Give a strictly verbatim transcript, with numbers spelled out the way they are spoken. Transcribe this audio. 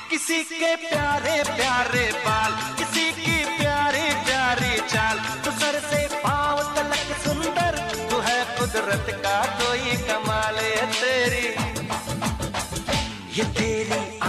किसी के प्यारे प्यारे बाल, किसी की प्यारी प्यारी चाल, तू सर से पांव तलक सुंदर, तू है कुदरत का कोई कमाल। ये तेरी ये तेरी